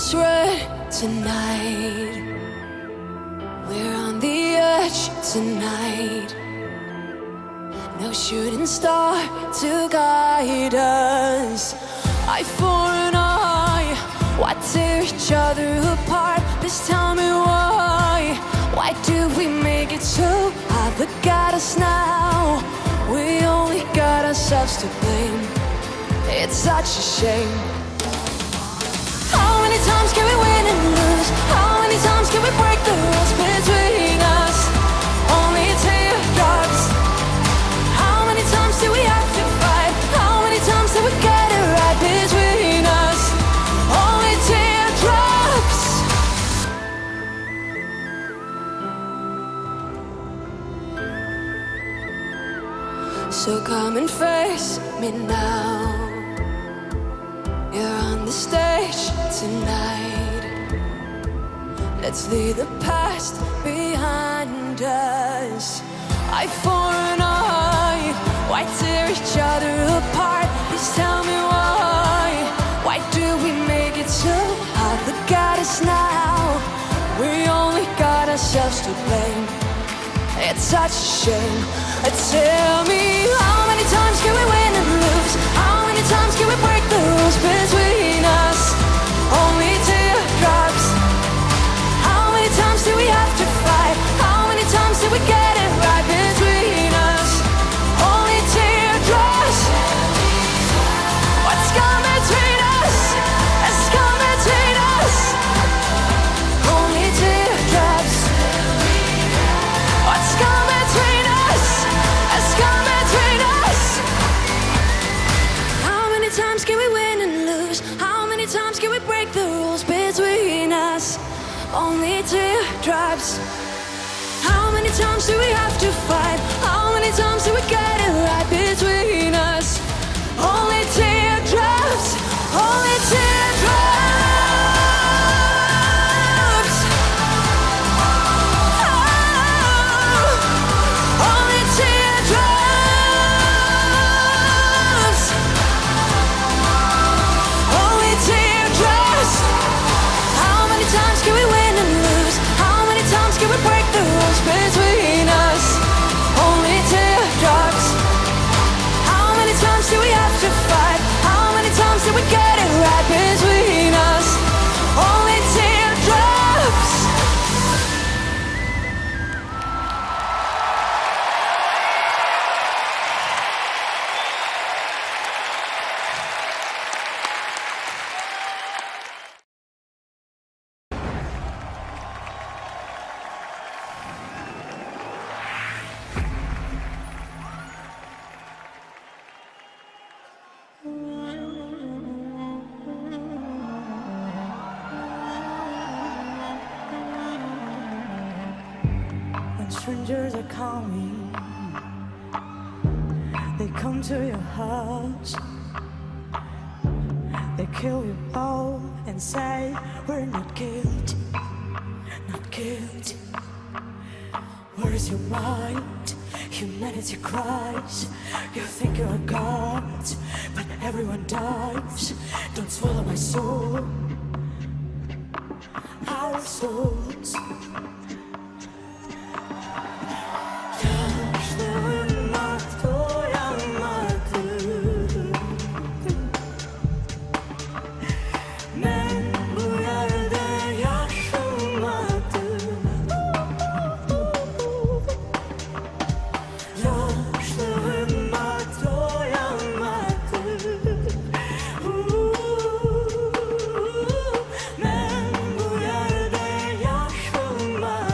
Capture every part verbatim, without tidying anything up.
almost red tonight. We're on the edge tonight. No shooting star to guide us. Eye for an eye, why tear each other apart? Please tell me why. Why do we make it so hard? Look at us now. We only got ourselves to blame. It's such a shame. How many times can we win and lose? How many times can we break the rules between us? Only teardrops. How many times do we have to fight? How many times do we get it right between us? Only teardrops. So come and face me now. You're on the stage tonight. Let's leave the past behind us. Eye for an eye, why tear each other apart? Please tell me why. Why do we make it so hard? Look at us now. We only got ourselves to blame. It's such a shame. Tell me, how many times can we win and lose? How many times can we break the rules between us? Only teardrops. How many times do we have to fight? How many times do we get it right between us? Only teardrops. What's come between us? Has come between us. Only teardrops. What's come between us? Has come between us. How many times can we win and lose? How many times can we break the rules between us? Only teardrops. How many times do we have to fight? How many times do we get it right between us? Only teardrops. Only teardrops. Between us, only teardrops. How many times do we have to fight? How many times do we get it right between us? Only teardrops. Strangers are coming. They come to your house. They kill you all and say we're not guilty, not guilty. Where's your mind? Humanity cries. You think you're a god, but everyone dies. Don't swallow my soul. Our souls. My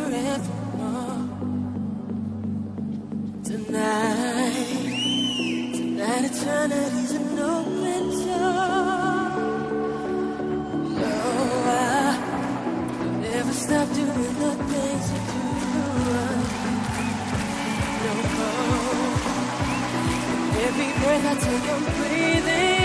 forevermore. Tonight, tonight eternity's an open door. No, I never stop doing the things you do. No, no. Every breath I take, I'm breathing.